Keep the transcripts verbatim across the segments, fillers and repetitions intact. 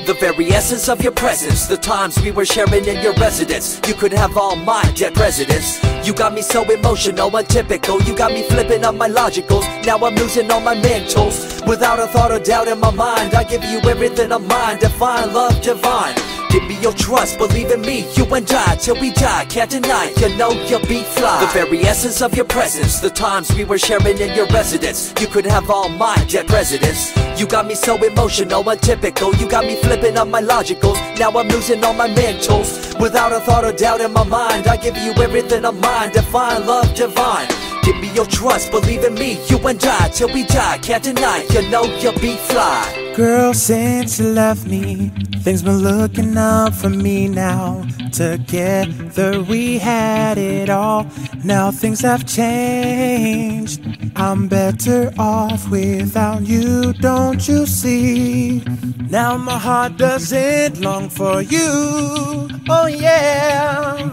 The very essence of your presence, the times we were sharing in your residence. You could have all my dead presidents. You got me so emotional, untypical. You got me flipping up my logicals. Now I'm losing all my mentals. Without a thought or doubt in my mind, I give you everything of mine. Divine love, divine. Give me your trust, believe in me, you and I, till we die, can't deny, you know you'll be fly. The very essence of your presence, the times we were sharing in your residence. You could have all my dead presidents. You got me so emotional, untypical. You got me flipping up my logicals. Now I'm losing all my mentals. Without a thought or doubt in my mind, I give you everything of mine. Divine love, divine. Give me your trust, believe in me, you and I, till we die, can't deny, you know you'll be fly. Girl, since you left me, things been looking up for me now. Together we had it all. Now things have changed. I'm better off without you, don't you see? Now my heart doesn't long for you. Oh yeah.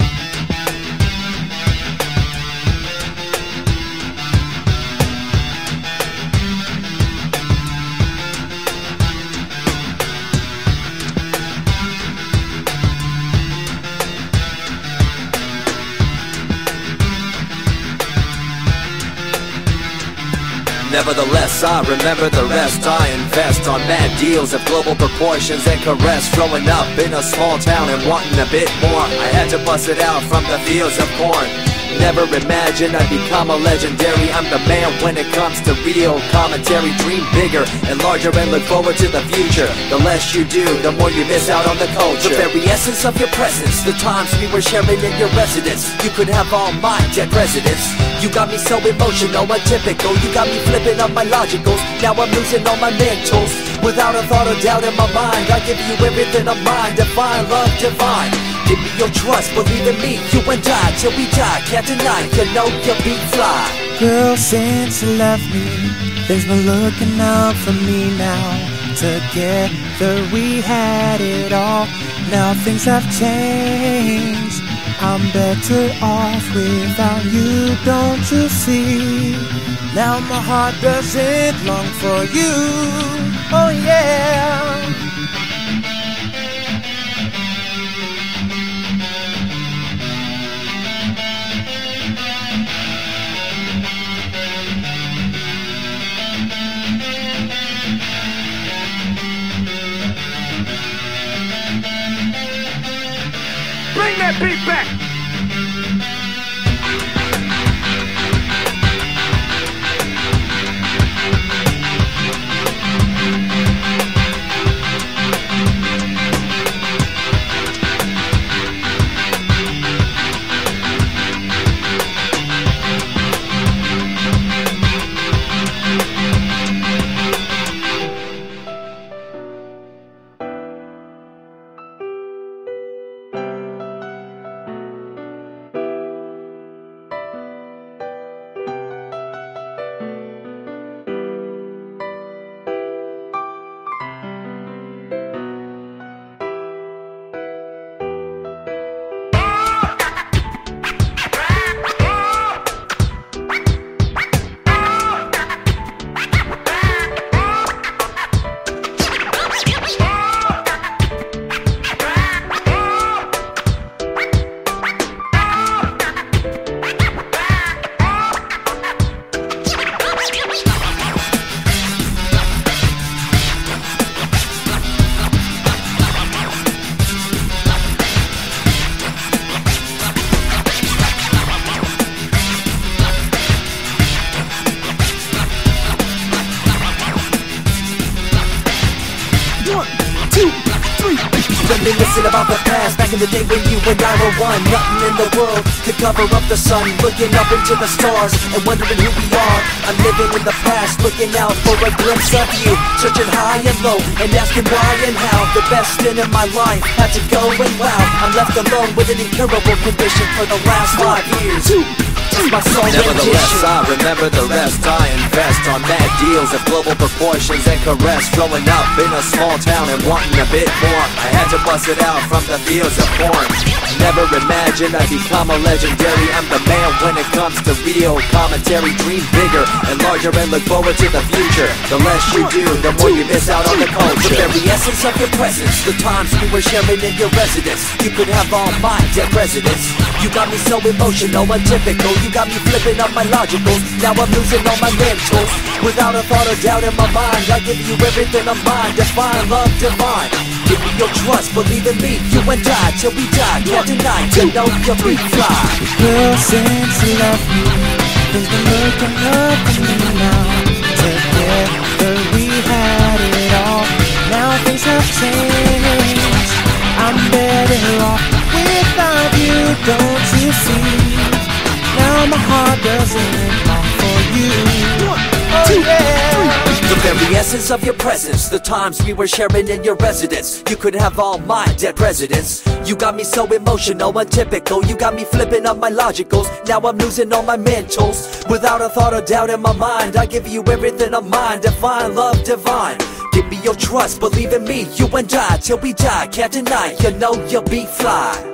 Nevertheless, I remember the rest. I invest on mad deals of global proportions and caress. Growing up in a small town and wanting a bit more, I had to bust it out from the fields of corn. Never imagined I'd become a legendary. I'm the man when it comes to real commentary. Dream bigger and larger and look forward to the future. The less you do, the more you miss out on the culture. The very essence of your presence, the times we were sharing in your residence. You could have all my dead presidents. You got me so emotional, untypical. You got me flipping up my logicals. Now I'm losing all my mentals. Without a thought or doubt in my mind, I give you everything of mine. Divine love, divine. Give me your trust, believe in me, you and I, till we die, can't deny, you know you'll be fly. Girl, since you left me, things been looking up for me now. Together we had it all. Now things have changed. I'm better off without you, don't you see? Now my heart doesn't long for you. Oh yeah. Bring that beat back! Reminiscing about the past, back in the day when you and I were one. Nothing in the world could cover up the sun. Looking up into the stars and wondering who we are. I'm living in the past, looking out for a glimpse of you. Searching high and low and asking why and how. The best stint in my life had to go and wow. I'm left alone with an incurable condition for the last five years. Two, is my sole Nevertheless, rendition. I remember the rest. I invest on mad deals of global proportions and caress. Growing up in a small town and wanting a bit more, I had to bust it out from the fields of corn. Never imagined I'd become a legendary. I'm the man when it comes to real commentary. Dream bigger and larger and look forward to the future. The less you do, the more you miss out on the culture. The very essence of your presence, the times we were sharing in your residence. You could have all my dead presidents. You got me so emotional, untypical. You got me flipping up my logicals. Now I'm losing all my mentals. Without a thought or doubt in my mind, I give you everything of mine. Define love divine. Give me your trust, believe in me. You and I, till we die, can't deny. You know you'll be fly. Girl, since you left me, things been looking up for me now. Together we had it all. Now things have changed. I'm better off without you, don't you see? Now my heart doesn't long for you. Oh yeah. The very essence of your presence, the times we were sharing in your residence. You could have all my dead presidents. You got me so emotional, untypical. You got me flipping up my logicals. Now I'm losing all my mentals. Without a thought or doubt in my mind, I give you everything of mine. Define love divine. Give me your trust, believe in me. You and I, till we die, can't deny. You know you'll be fly.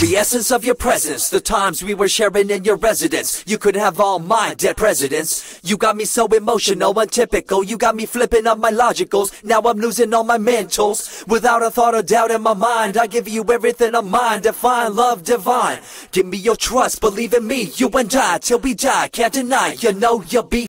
the essence of your presence, the times we were sharing in your residence. You could have all my dead presidents. You got me so emotional, untypical. You got me flipping up my logicals. Now I'm losing all my mentals. Without a thought or doubt in my mind, I give you everything of mine. Define love divine. Give me your trust, believe in me. You and I, till we die, can't deny. You know you'll be